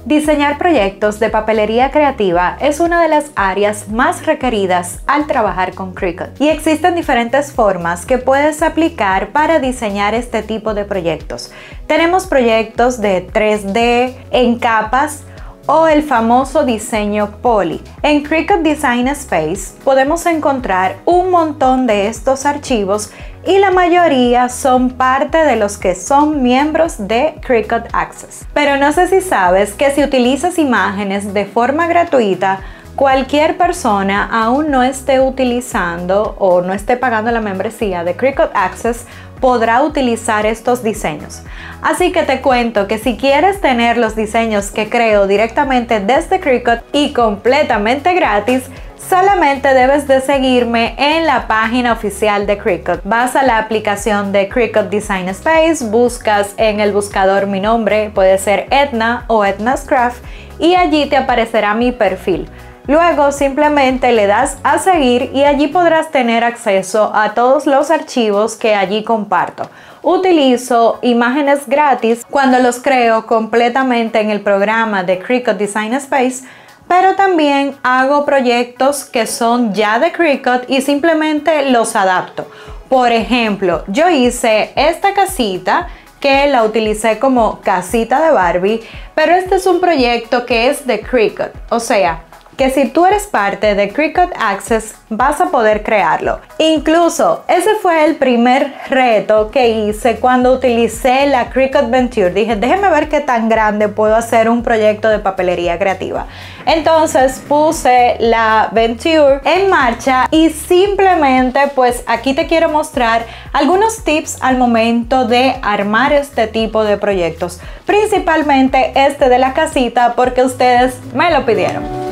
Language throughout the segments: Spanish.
Diseñar proyectos de papelería creativa es una de las áreas más requeridas al trabajar con Cricut y existen diferentes formas que puedes aplicar para diseñar este tipo de proyectos. Tenemos proyectos de 3D en capas o el famoso diseño poly. En Cricut Design Space podemos encontrar un montón de estos archivos y la mayoría son parte de los que son miembros de Cricut Access. Pero no sé si sabes que si utilizas imágenes de forma gratuita, cualquier persona aún no esté utilizando o no esté pagando la membresía de Cricut Access podrá utilizar estos diseños. Así que te cuento que si quieres tener los diseños que creo directamente desde Cricut y completamente gratis, solamente debes de seguirme en la página oficial de Cricut. Vas a la aplicación de Cricut Design Space, buscas en el buscador mi nombre, puede ser Edna o Edna's Craft, y allí te aparecerá mi perfil. Luego simplemente le das a seguir y allí podrás tener acceso a todos los archivos que allí comparto. Utilizo imágenes gratis cuando los creo completamente en el programa de Cricut Design Space, pero también hago proyectos que son ya de Cricut y simplemente los adapto. Por ejemplo, yo hice esta casita que la utilicé como casita de Barbie, pero este es un proyecto que es de Cricut, o sea, que si tú eres parte de Cricut Access vas a poder crearlo. Incluso ese fue el primer reto que hice cuando utilicé la Cricut Venture. Dije, déjeme ver qué tan grande puedo hacer un proyecto de papelería creativa. Entonces puse la Venture en marcha y simplemente pues aquí te quiero mostrar algunos tips al momento de armar este tipo de proyectos. Principalmente este de la casita porque ustedes me lo pidieron.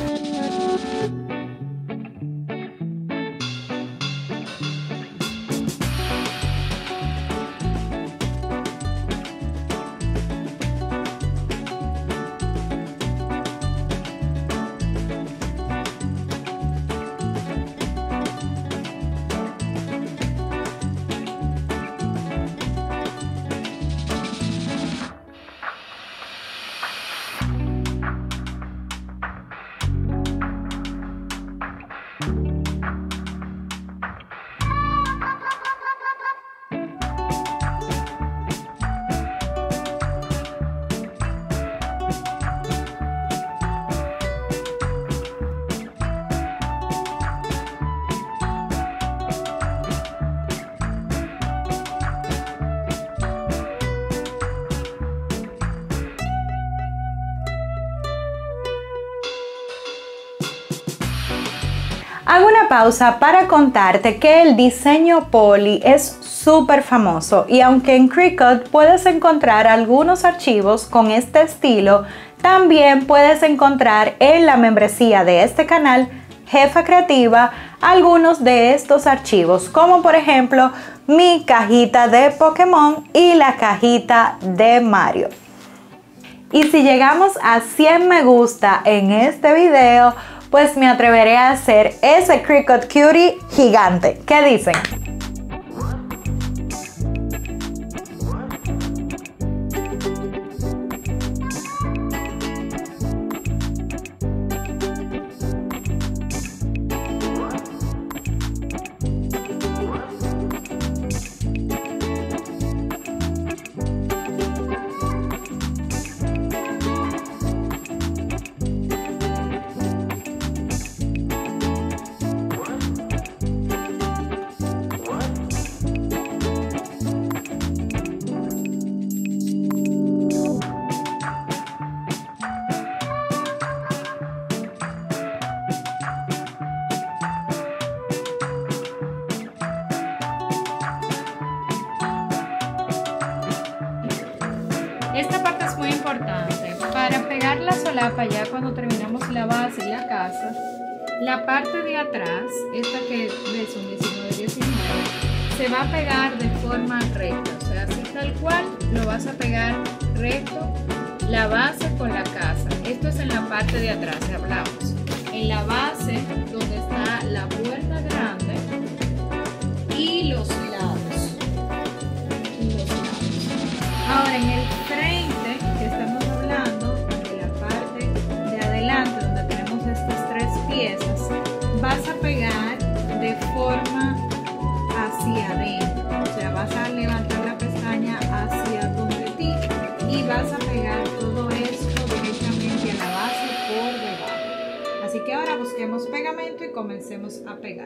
Hago una pausa para contarte que el diseño poly es súper famoso y aunque en Cricut puedes encontrar algunos archivos con este estilo, también puedes encontrar en la membresía de este canal, Jefa Creativa, algunos de estos archivos, como por ejemplo mi cajita de Pokémon y la cajita de Mario. Y si llegamos a 100 me gusta en este video, pues me atreveré a hacer ese Cricut Cutie gigante. ¿Qué dicen? Esta parte es muy importante. Para pegar la solapa ya cuando terminamos la base y la casa, la parte de atrás, esta que ves un 19-19, se va a pegar de forma recta. O sea, así tal cual lo vas a pegar recto la base con la casa. Esto es en la parte de atrás, hablamos. En la base, donde está la puerta grande y los lados. Ahora en el frente, que estamos hablando de la parte a pegar de forma hacia adentro, o sea, vas a levantar la pestaña hacia donde ti y vas a pegar todo esto directamente a la base por debajo. Así que ahora busquemos pegamento y comencemos a pegar.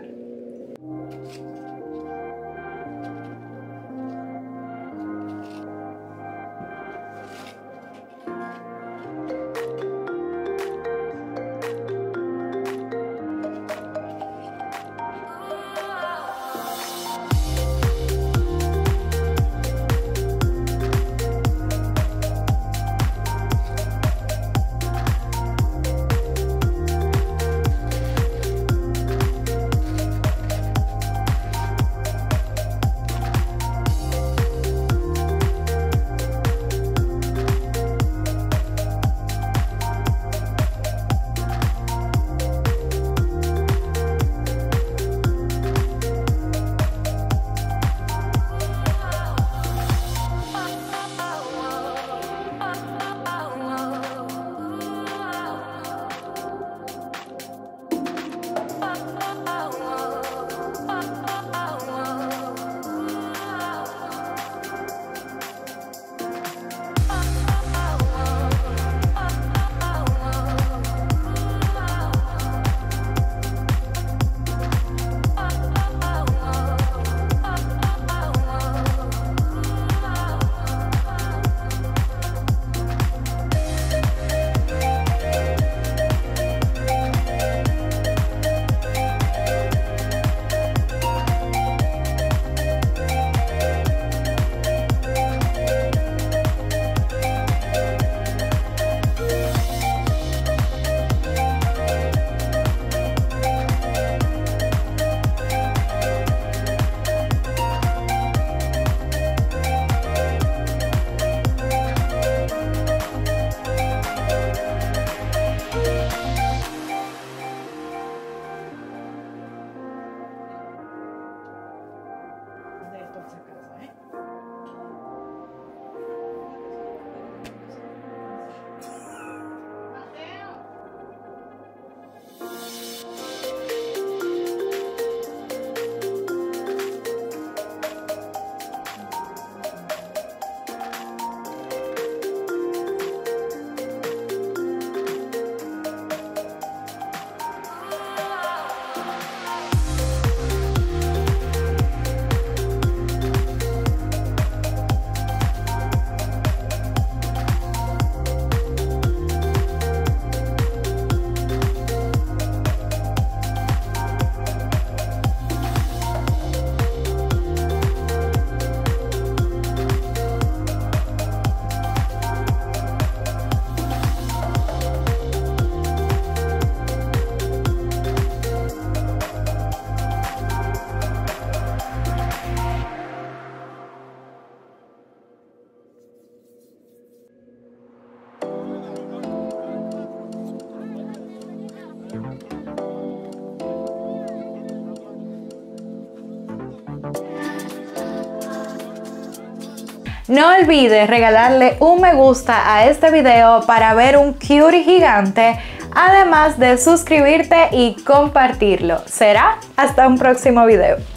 No olvides regalarle un me gusta a este video para ver un cutie gigante, además de suscribirte y compartirlo. Será hasta un próximo video.